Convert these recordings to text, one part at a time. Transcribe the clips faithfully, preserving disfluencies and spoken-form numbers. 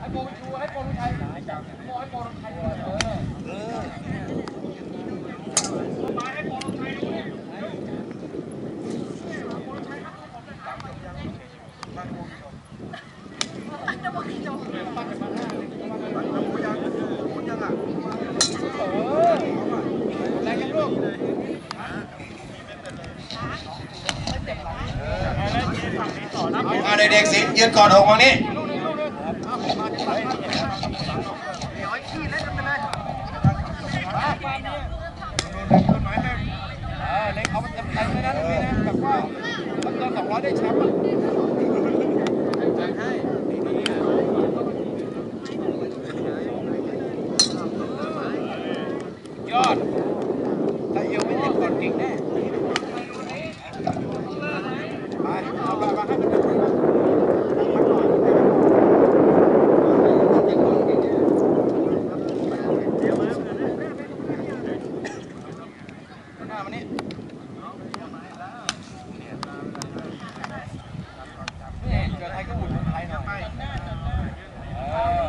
โปรชูให้โปรลุชัยโปรให้โปรลุชัยเออเออมาให้โปรลุชัยด้วยจะบอกกี่โจปั้นกันมาห้าแล้วหมูยังหมูยังอ่ะเออแรงยังลูกมาเด็กๆสิยืนก่อนหกวันนี้เล็กเอามันเต็มเต็มเลยนะตรงนี้นะแบบว่ามันเกินสองร้อยได้แชมป์อ่ะยอดถ้าเอวไม่ติดก่อนเก่งแน่ไปเอาไปมาให้มันหน้ามันนี่นี่เกิดไทยก็บุญไทยหน่อยเออ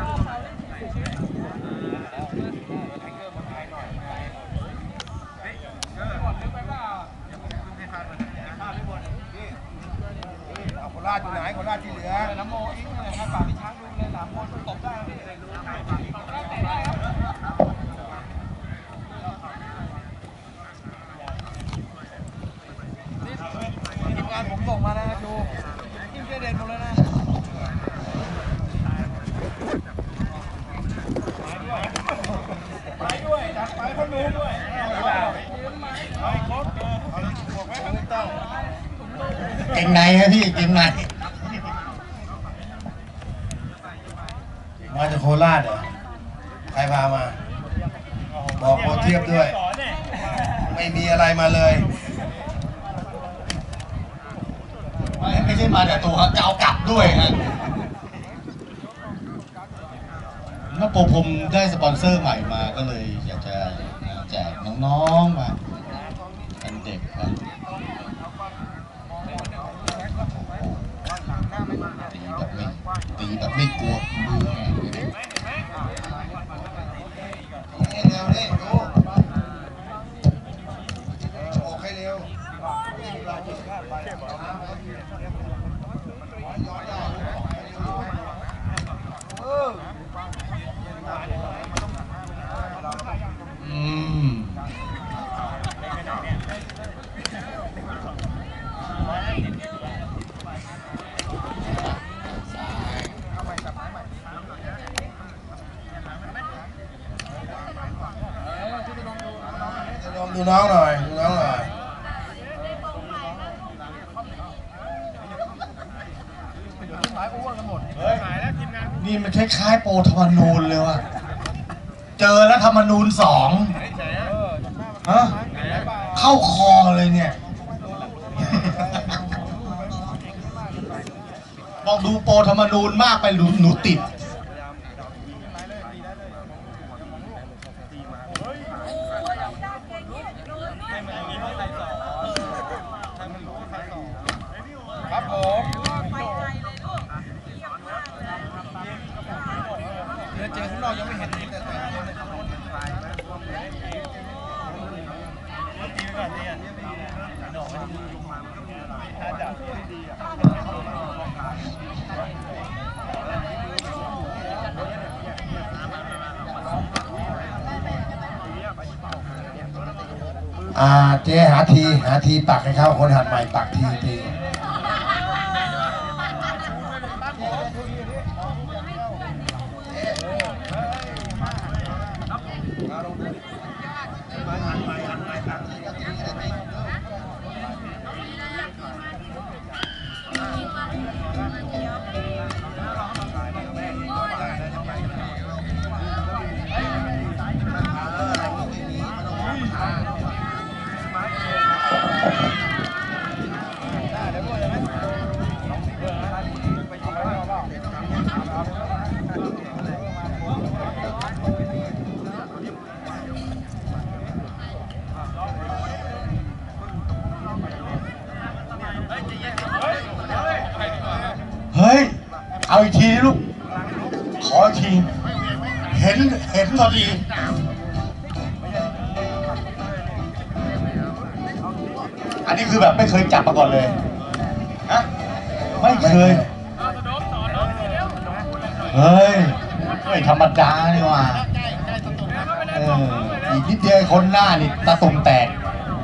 โคราชอยู่ไหนโคราชที่เหลือน้ำโมอิงเลยครับฝากพี่ช้างดูเลยสามคนตบได้พี่ได้ครับทีมงานผมส่งมานะดูทีมเจเด่นหมดเลยนะไปด้วยจัดไปคนดูด้วยไปโค้ชบอกไว้ครับต้องเก่งในนะพี่เก่งในมาจากโคราชเหรอใครพามาบอกโคเทียบด้วยไม่มีอะไรมาเลยไม่ใช่มาแต่ตัวจะเอากลับด้วยฮะแล้วโปรผมได้สปอนเซอร์ใหม่มาก็เลยอยากจะแจกน้องๆมาเป็นเด็กครับตีแบบไม่ตีแบบไม่กลัวมือแหงเลยเร็วนี่ดูโอเคเร็วอืมดูน้องหน่อยดูน้องหน่อยนี่มันคล้ายๆโปรธรรมนูญเลยว่ะเจอแล้วธรรมนูญสองฮะเข้าคอเลยเนี่ยบอกดูโปรธรรมนูญมากไปหนูติดครับผมเดี๋ยวเจอข้างนอกยังไม่เห็นแต่แต่อ่าเจ๊หาทีหาทีปักให้เขาคนหัดใหม่ปักทีทีเฮ้ยเอาอีกทีลูกทีเห็นเห็นพอดีอันนี้คือแบบไม่เคยจับมาก่อนเลยฮะไม่เคยเฮ้ยไม่ธรรมดานี่ว่าเอออีกนิดเดียวคนหน้านี่ตะตุ่มแตก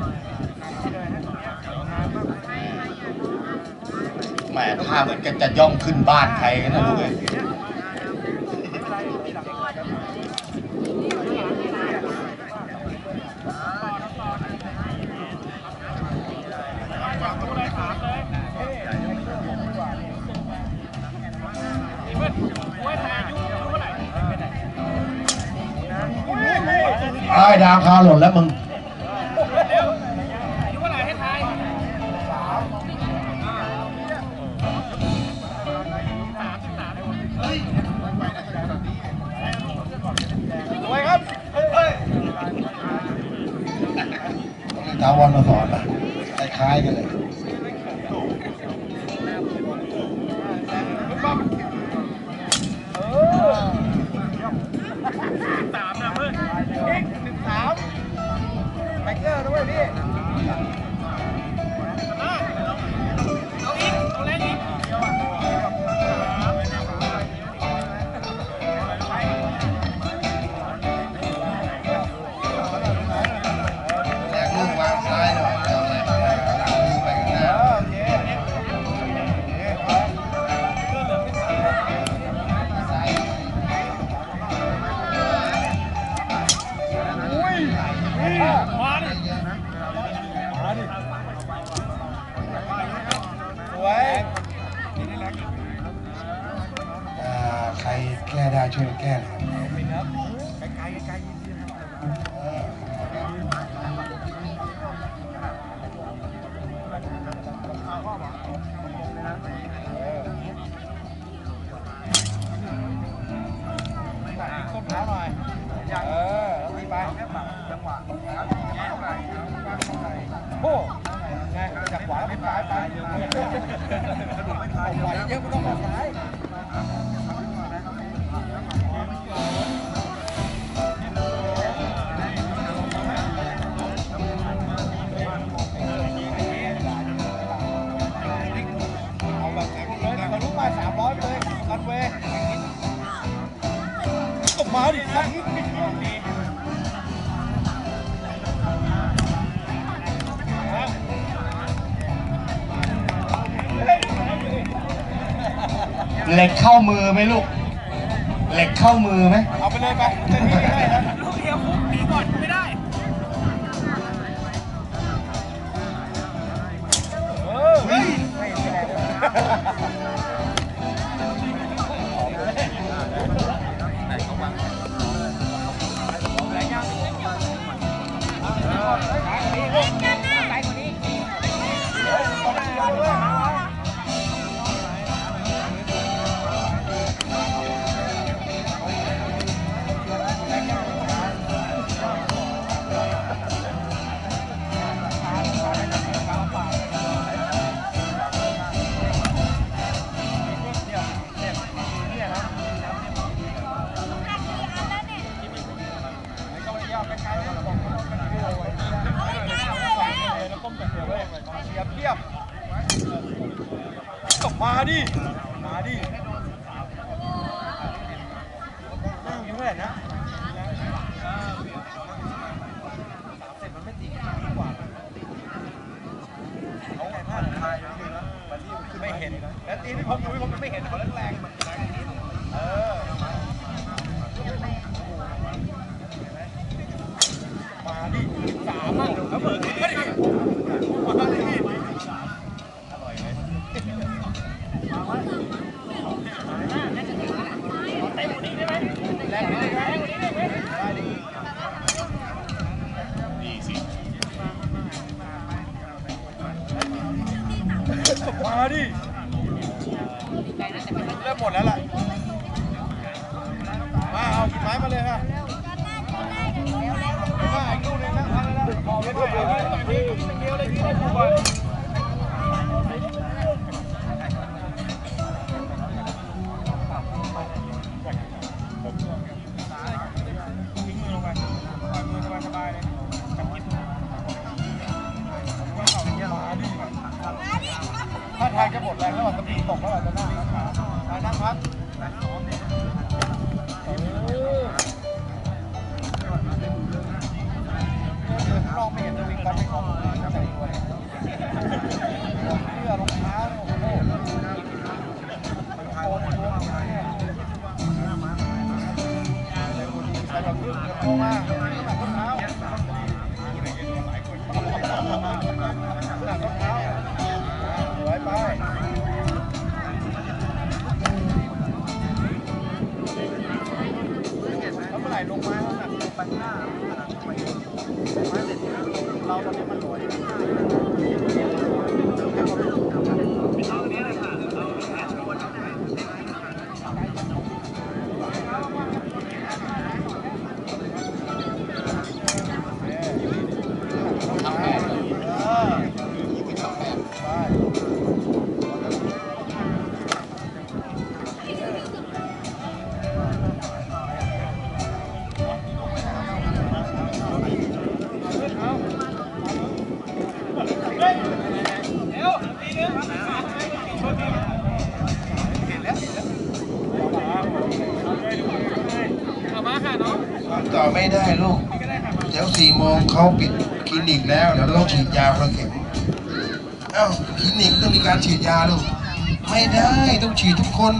แหมท่าเหมือนกันจะย่องขึ้นบ้านใครกันนะลูกเอ้ยไอ้ดาวคาหล่นแล้วมึงสวยครับถาวรมาสอนนะคล้ายๆกันเลยสามนะเพื่อนหนึ่งสามแบงเกอร์ด้วยพี่เอาอีกเอาแรงอีกแรงลูกวางซ้ายหน่อยเอาอะไรไปไปข้างหน้ามาดิมาดิสวยใครแก้ได้ช่วยแก้หน่อยครับไกลๆไกลต้นเท้าหน่อยเออตีไปจังหวะโอ้ไงจากขวาไปซ้ายไปกระดูกไม่คลายไหวเยอะไม่ต้องมาซ้ายเอาแบบแข็งเลยทะลุไปสามร้อยไปเลยรันเวย์ตบมาดิครับเหล็กเข้ามือไหมลูกเหล็กเข้ามือไหมเอาไปเลยไปเต็มที่ได้นะลูกเดียวปุ๊บตีก่อนไม่ได้เออเฮ้ยไม่ได้เทียบตบมาดิมาดินั่งอยู่เท่าไหร่นะสามสิบมันไม่ตีกว่าเขาไงพลาดทายนิดนึงนะมันที่คือไม่เห็นแล้วตีที่ผมอยู่ผมไม่เห็นเขาแรงเออมาดิสามอ่ะแล้วเบิกขึ้นมาดิมาดิอร่อยไหมมาไว้เต็มนี้ได้ไหมแรงนิดนึงแรงนิดนึงได้ดิดีสิมาดิเริ่มหมดแล้วล่ะมาเอากี่ไม้มาเลยค่ะมาอีกลูกนึงนะพันแล้วพอไม่ได้ต่อยที่เดียวเลยที่ได้ผูกก่อนตกแล้วจะนั่งไปนั่งพักลองไม่เห็นจะวิ่งกันไม่คล่องใส่ด้วยเสื้อรองเท้าโอ้โหโอ้โหใส่แบบพึ่งโตมากหนักรองเท้าหนักรองเท้าสวยไปแล้วเมื่อไหร่ลงมาหนักลงไปหน้าเราตอนนี้มันลอยต่อไม่ได้ลูกเดี๋ยวสี่โมงเขาปิดคลินิกแล้วเดี๋ยวเราต้องฉีดยาคนละเข็มเอ้าคลินิกต้องมีการฉีดยาลูกไม่ได้ต้องฉีดทุกคน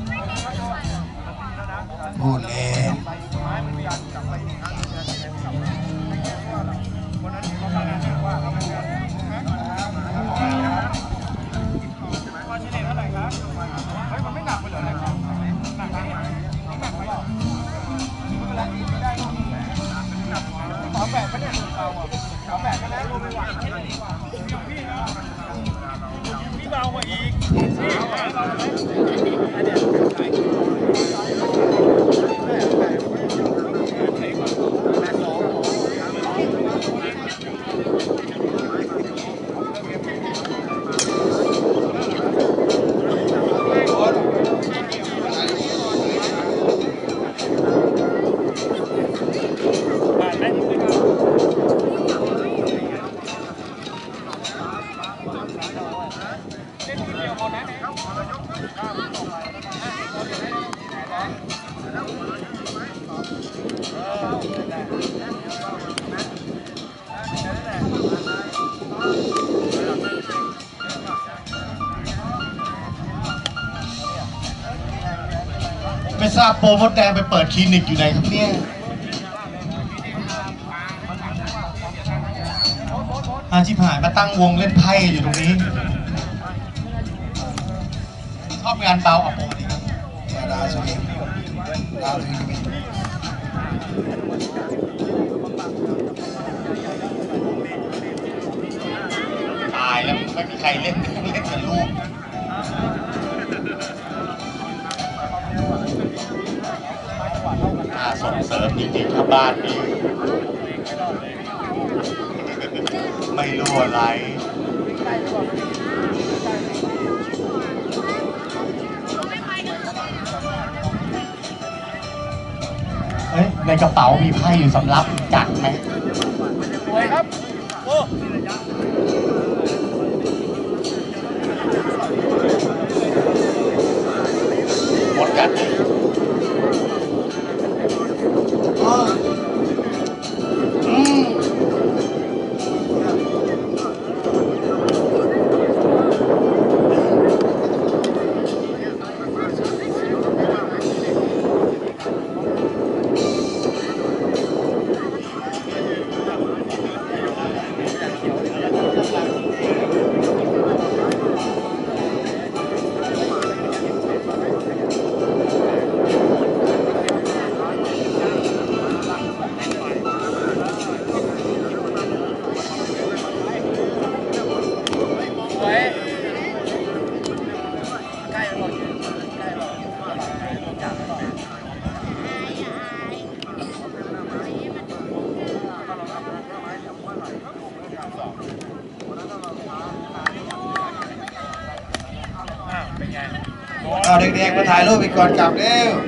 พูดเล่นขอแบกก็ได้เราอ่ะขอแบกก็ได้รวมไปไหวที่ดีกว่าพี่นะพี่เบากว่าอีกพี่เบาไหมอันเนี้ยขายไม่ทราบโปรมดแดงไปเปิดคลินิกอยู่ไหนครับเนี่ยอาชิบหายมาตั้งวงเล่นไพ่อยู่ตรงนี้ชอบงานเบาอ่ะปกติดาสุดดาวทีวีตายแล้วไม่มีใครเล่นเล่นกับลูกน่าส่งเสริมจริงๆครับบ้านนี้ไม่รู้อะไรเฮ้ยในกระเป๋ามีไพ่อยู่สำรับจัดไหมสวยครับโอ้หมดกันอืมเอาเด็กๆมาถ่ายรูปไปก่อนกลับเร็ว